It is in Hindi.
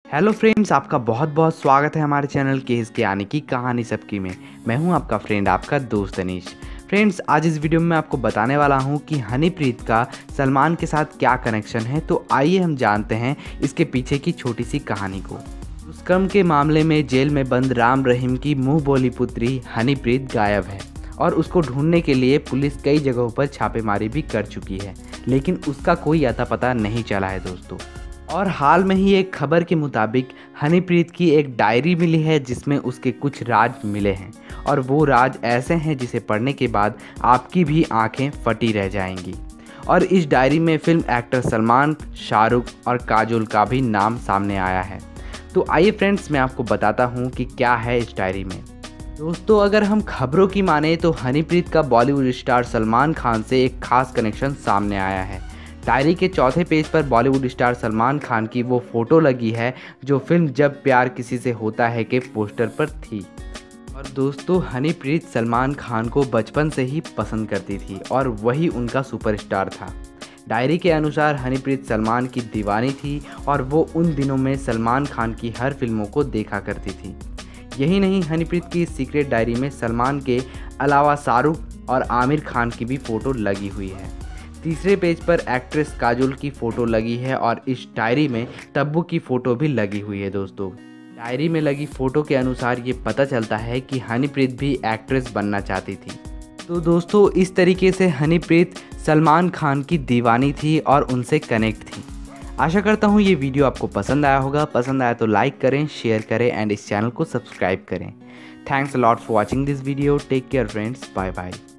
हेलो फ्रेंड्स, आपका बहुत बहुत स्वागत है हमारे चैनल के इसके आने की कहानी सबकी में। मैं हूं आपका फ्रेंड, आपका दोस्त अनीश। फ्रेंड्स, आज इस वीडियो में मैं आपको बताने वाला हूं कि हनीप्रीत का सलमान के साथ क्या कनेक्शन है। तो आइए हम जानते हैं इसके पीछे की छोटी सी कहानी को। दुष्कर्म के मामले में जेल में बंद राम रहीम की मुँह बोली पुत्री हनीप्रीत गायब है और उसको ढूंढने के लिए पुलिस कई जगहों पर छापेमारी भी कर चुकी है, लेकिन उसका कोई अता पता नहीं चला है दोस्तों। और हाल में ही एक खबर के मुताबिक हनीप्रीत की एक डायरी मिली है जिसमें उसके कुछ राज मिले हैं, और वो राज ऐसे हैं जिसे पढ़ने के बाद आपकी भी आंखें फटी रह जाएंगी। और इस डायरी में फिल्म एक्टर सलमान, शाहरुख और काजोल का भी नाम सामने आया है। तो आइए फ्रेंड्स, मैं आपको बताता हूँ कि क्या है इस डायरी में। दोस्तों, अगर हम खबरों की माने तो हनीप्रीत का बॉलीवुड स्टार सलमान खान से एक खास कनेक्शन सामने आया है। डायरी के चौथे पेज पर बॉलीवुड स्टार सलमान खान की वो फोटो लगी है जो फिल्म जब प्यार किसी से होता है के पोस्टर पर थी। और दोस्तों, हनीप्रीत सलमान खान को बचपन से ही पसंद करती थी और वही उनका सुपरस्टार था। डायरी के अनुसार हनीप्रीत सलमान की दीवानी थी और वो उन दिनों में सलमान खान की हर फिल्मों को देखा करती थी। यही नहीं, हनीप्रीत की सीक्रेट डायरी में सलमान के अलावा शाहरुख और आमिर खान की भी फ़ोटो लगी हुई है। तीसरे पेज पर एक्ट्रेस काजोल की फ़ोटो लगी है और इस डायरी में तब्बू की फ़ोटो भी लगी हुई है। दोस्तों, डायरी में लगी फ़ोटो के अनुसार ये पता चलता है कि हनीप्रीत भी एक्ट्रेस बनना चाहती थी। तो दोस्तों, इस तरीके से हनीप्रीत सलमान खान की दीवानी थी और उनसे कनेक्ट थी। आशा करता हूँ ये वीडियो आपको पसंद आया होगा। पसंद आया तो लाइक करें, शेयर करें एंड इस चैनल को सब्सक्राइब करें। Thanks a lot for watching this video. Take care friends, bye bye.